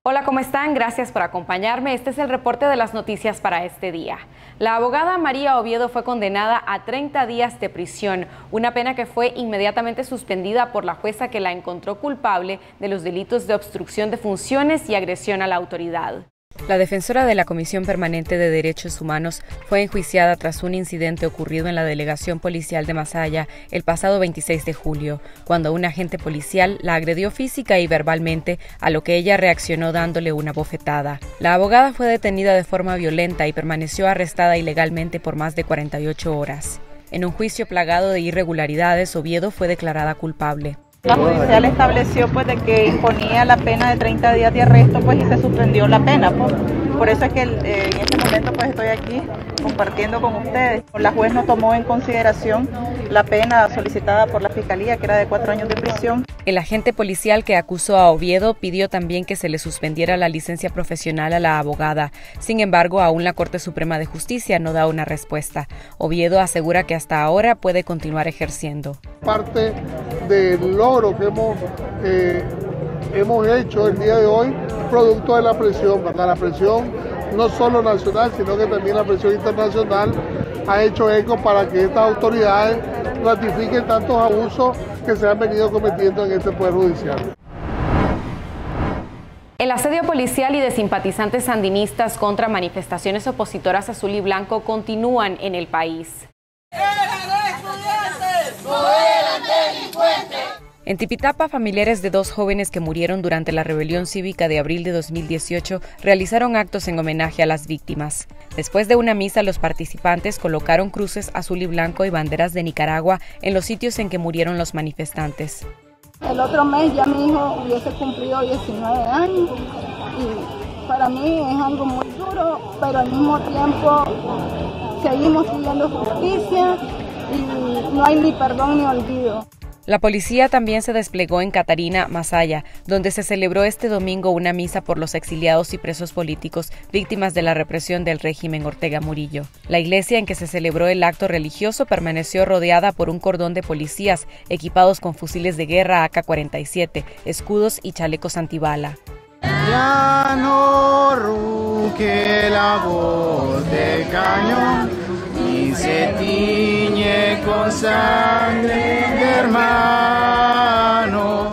Hola, ¿cómo están? Gracias por acompañarme. Este es el reporte de las noticias para este día. La abogada María Oviedo fue condenada a 30 días de prisión, una pena que fue inmediatamente suspendida por la jueza que la encontró culpable de los delitos de obstrucción de funciones y agresión a la autoridad. La defensora de la Comisión Permanente de Derechos Humanos fue enjuiciada tras un incidente ocurrido en la delegación policial de Masaya el pasado 26 de julio, cuando un agente policial la agredió física y verbalmente, a lo que ella reaccionó dándole una bofetada. La abogada fue detenida de forma violenta y permaneció arrestada ilegalmente por más de 48 horas. En un juicio plagado de irregularidades, Oviedo fue declarada culpable. La judicial estableció de que imponía la pena de 30 días de arresto y se suspendió la pena. Por eso es que en este momento estoy aquí compartiendo con ustedes. La juez no tomó en consideración la pena solicitada por la Fiscalía, que era de 4 años de prisión. El agente policial que acusó a Oviedo pidió también que se le suspendiera la licencia profesional a la abogada. Sin embargo, aún la Corte Suprema de Justicia no da una respuesta. Oviedo asegura que hasta ahora puede continuar ejerciendo. Parte del logro que hemos hecho el día de hoy, producto de la presión, ¿verdad? La presión no solo nacional, sino que también la presión internacional ha hecho eco para que estas autoridades ratifiquen tantos abusos que se han venido cometiendo en este Poder Judicial. El asedio policial y de simpatizantes sandinistas contra manifestaciones opositoras azul y blanco continúan en el país. En Tipitapa, familiares de 2 jóvenes que murieron durante la rebelión cívica de abril de 2018 realizaron actos en homenaje a las víctimas. Después de una misa, los participantes colocaron cruces azul y blanco y banderas de Nicaragua en los sitios en que murieron los manifestantes. El otro mes ya mi hijo hubiese cumplido 19 años y para mí es algo muy duro, pero al mismo tiempo seguimos pidiendo justicia y no hay ni perdón ni olvido. La policía también se desplegó en Catarina, Masaya, donde se celebró este domingo una misa por los exiliados y presos políticos víctimas de la represión del régimen Ortega Murillo. La iglesia en que se celebró el acto religioso permaneció rodeada por un cordón de policías equipados con fusiles de guerra AK-47, escudos y chalecos antibala. Ya no ruge la voz de cañón y se tiñe con sangre de hermano.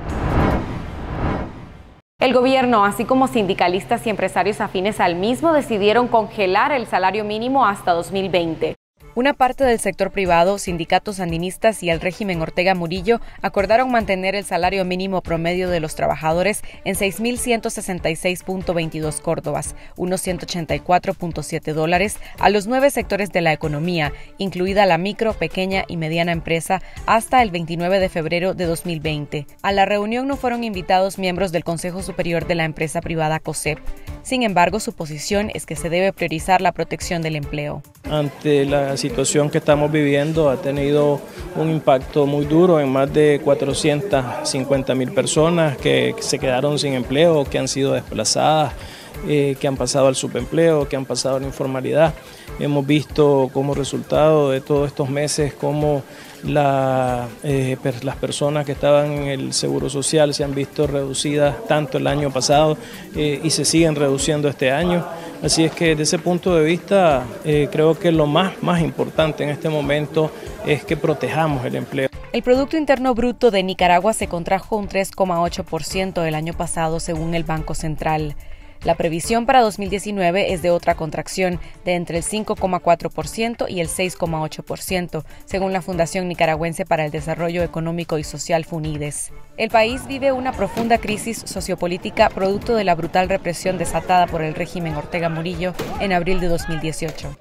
El gobierno, así como sindicalistas y empresarios afines al mismo, decidieron congelar el salario mínimo hasta 2020. Una parte del sector privado, sindicatos sandinistas y el régimen Ortega Murillo acordaron mantener el salario mínimo promedio de los trabajadores en 6.166.22 córdobas, unos $184.7, a los 9 sectores de la economía, incluida la micro, pequeña y mediana empresa, hasta el 29 de febrero de 2020. A la reunión no fueron invitados miembros del Consejo Superior de la empresa privada COSEP. Sin embargo, su posición es que se debe priorizar la protección del empleo. Ante la situación que estamos viviendo, ha tenido un impacto muy duro en más de 450.000 personas que se quedaron sin empleo, que han sido desplazadas, que han pasado al subempleo, que han pasado a la informalidad. Hemos visto como resultado de todos estos meses cómo las personas que estaban en el Seguro Social se han visto reducidas tanto el año pasado y se siguen reduciendo este año. Así es que desde ese punto de vista creo que lo más importante en este momento es que protejamos el empleo. El Producto Interno Bruto de Nicaragua se contrajo un 3,8% el año pasado según el Banco Central. La previsión para 2019 es de otra contracción, de entre el 5,4% y el 6,8%, según la Fundación Nicaragüense para el Desarrollo Económico y Social FUNIDES. El país vive una profunda crisis sociopolítica producto de la brutal represión desatada por el régimen Ortega Murillo en abril de 2018.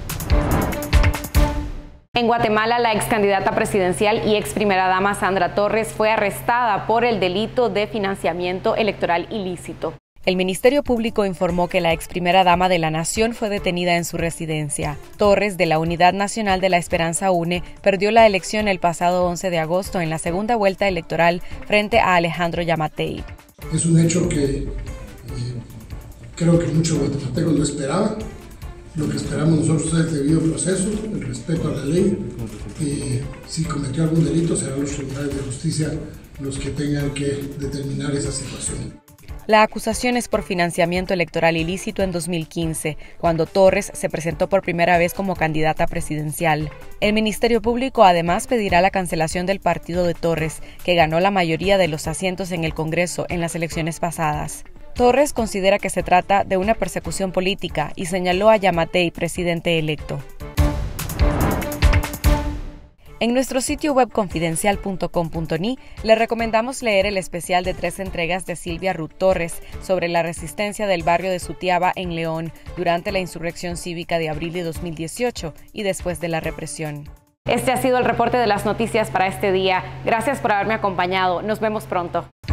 En Guatemala, la ex candidata presidencial y ex primera dama Sandra Torres fue arrestada por el delito de financiamiento electoral ilícito. El Ministerio Público informó que la ex primera dama de la Nación fue detenida en su residencia. Torres, de la Unidad Nacional de la Esperanza UNE, perdió la elección el pasado 11 de agosto en la segunda vuelta electoral frente a Alejandro Yamatei. Es un hecho que creo que muchos guatemaltecos lo esperaban. Lo que esperamos nosotros es el debido proceso, el respeto a la ley. Si cometió algún delito, serán los tribunales de justicia los que tengan que determinar esa situación. La acusación es por financiamiento electoral ilícito en 2015, cuando Torres se presentó por primera vez como candidata presidencial. El Ministerio Público además pedirá la cancelación del partido de Torres, que ganó la mayoría de los asientos en el Congreso en las elecciones pasadas. Torres considera que se trata de una persecución política y señaló a Yamatei presidente electo. En nuestro sitio web confidencial.com.ni le recomendamos leer el especial de 3 entregas de Silvia Ruth Torres sobre la resistencia del barrio de Sutiaba en León durante la insurrección cívica de abril de 2018 y después de la represión. Este ha sido el reporte de las noticias para este día. Gracias por haberme acompañado. Nos vemos pronto.